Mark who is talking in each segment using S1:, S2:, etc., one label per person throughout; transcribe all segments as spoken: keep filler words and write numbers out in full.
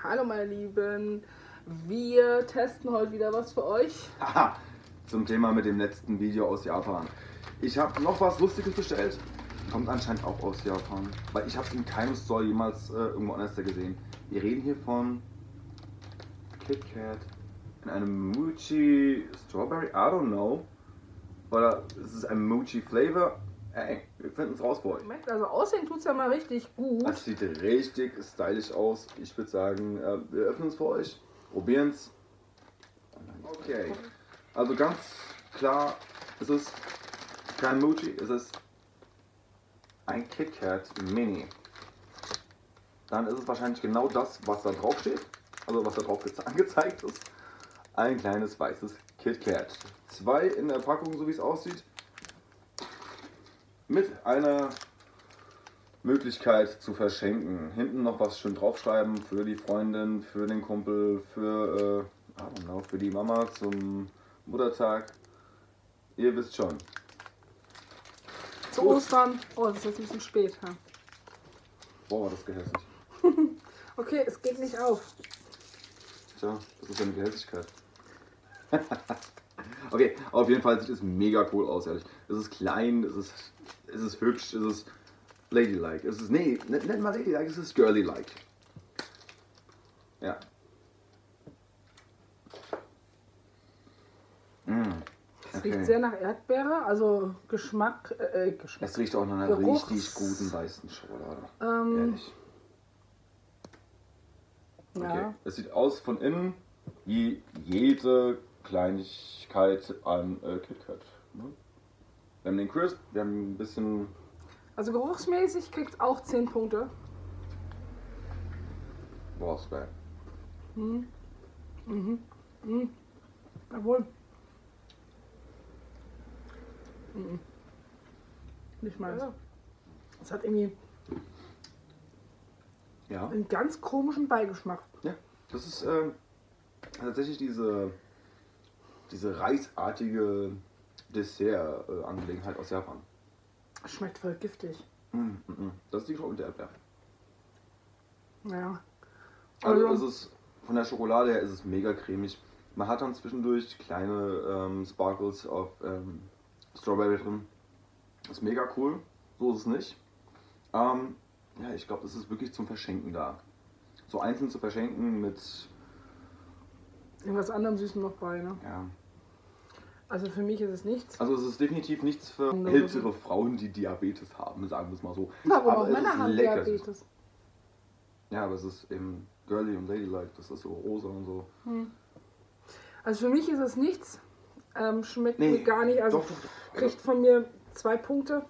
S1: Hallo meine Lieben, wir testen heute wieder was für euch.
S2: Haha, zum Thema mit dem letzten Video aus Japan. Ich habe noch was Lustiges bestellt, kommt anscheinend auch aus Japan, weil ich habe es in keinem Store jemals äh, irgendwo anders gesehen. Wir reden hier von KitKat in einem Mochi Strawberry, I don't know, oder es ist ein Mochi Flavor. Ey, wir finden es raus für euch.
S1: Also aussehen tut es ja mal richtig gut.
S2: Das sieht richtig stylisch aus. Ich würde sagen, äh, wir öffnen es für euch, probieren es. Okay, also ganz klar, es ist kein Mochi, es ist ein KitKat Mini. Dann ist es wahrscheinlich genau das, was da drauf steht, also was da drauf angezeigt ist. Ein kleines weißes KitKat. Zwei in der Packung, so wie es aussieht. Mit einer Möglichkeit zu verschenken. Hinten noch was schön draufschreiben für die Freundin, für den Kumpel, für, äh, I don't know, für die Mama zum Muttertag. Ihr wisst schon.
S1: Zu Ostern. Oh, das ist jetzt ein bisschen spät. Ja.
S2: Boah, war das gehässig.
S1: Okay, es geht nicht auf.
S2: Tja, das ist eine Gehässigkeit. Okay, auf jeden Fall sieht es mega cool aus, ehrlich. Es ist klein, es ist, es ist hübsch, es ist ladylike. Es ist, nee, nennt mal ladylike, es ist girly-like. Ja. Mm,
S1: Es
S2: okay.
S1: riecht sehr nach Erdbeere, also Geschmack, äh, Geschmack.
S2: Es riecht auch nach einer
S1: Geruchs-
S2: richtig guten weißen Schokolade.
S1: Ähm,
S2: Ehrlich. Okay.
S1: Ja.
S2: Es sieht aus von innen wie jede Kleinigkeit an äh, KitKat. Ne? Wir haben den Crisp, wir haben ein bisschen.
S1: Also geruchsmäßig kriegt es auch zehn Punkte.
S2: Boah, ist geil.
S1: Mhm. Mhm. Mhm. Jawohl. Mhm. Nicht meins. Es hat irgendwie
S2: Ja.
S1: einen ganz komischen Beigeschmack.
S2: Ja. Das ist ähm, tatsächlich diese, diese reisartige Dessert-Angelegenheit aus Japan.
S1: Schmeckt voll giftig.
S2: Mm, mm, mm. Das ist die Schokolade der Erdbeer.
S1: Ja.
S2: Also,
S1: Also-
S2: es ist von der Schokolade her ist es mega cremig. Man hat dann zwischendurch kleine ähm, Sparkles auf ähm, Strawberry drin. Ist mega cool. So ist es nicht. Ähm, ja, ich glaube, das ist wirklich zum Verschenken da. So einzeln zu verschenken mit,
S1: Irgendwas anderem Süßem noch bei, ne?
S2: ja.
S1: Also für mich ist es nichts.
S2: Also es ist definitiv nichts für ältere Frauen, die Diabetes haben, sagen wir es mal so.
S1: Warum
S2: Aber
S1: auch
S2: es
S1: Männer
S2: ist
S1: haben
S2: lecker.
S1: Diabetes.
S2: Ja, aber es ist eben girly und ladylike, das ist so rosa und so.
S1: Hm. Also für mich ist es nichts. Ähm, schmeckt
S2: Nee,
S1: mir gar nicht. Also
S2: doch, doch, doch.
S1: kriegt von mir zwei Punkte.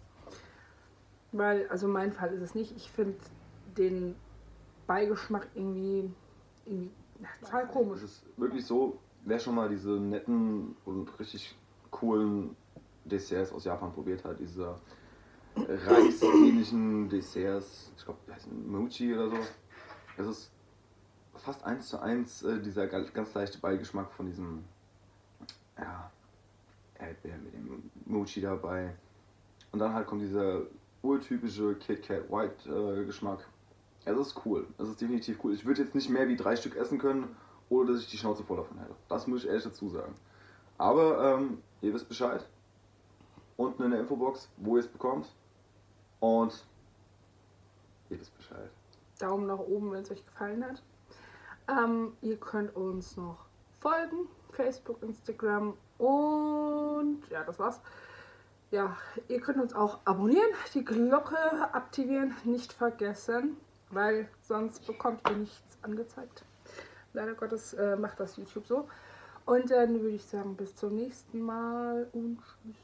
S1: Weil, also mein Fall ist es nicht. Ich finde den Beigeschmack irgendwie, irgendwie ja, total komisch.
S2: Es ist wirklich so, wer schon mal diese netten und richtig coolen Desserts aus Japan probiert hat, diese reisähnlichen Desserts, ich glaube, die heißen Mochi oder so. Es ist fast eins zu eins äh, dieser ganz, ganz leichte Beigeschmack von diesem, ja, Erdbeer mit dem Mochi dabei. Und dann halt kommt dieser urtypische KitKat White äh, Geschmack. Es ist cool, es ist definitiv cool. Ich würde jetzt nicht mehr wie drei Stück essen können, ohne dass ich die Schnauze voll davon hätte. Das muss ich ehrlich dazu sagen. Aber ähm, ihr wisst Bescheid. Unten in der Infobox, wo ihr es bekommt. Und ihr wisst Bescheid.
S1: Daumen nach oben, wenn es euch gefallen hat. Ähm, ihr könnt uns noch folgen. Facebook, Instagram und ja, das war's. Ja, ihr könnt uns auch abonnieren, die Glocke aktivieren, nicht vergessen, weil sonst bekommt ihr nichts angezeigt. Leider Gottes äh, macht das YouTube so. Und dann würde ich sagen, bis zum nächsten Mal und tschüss.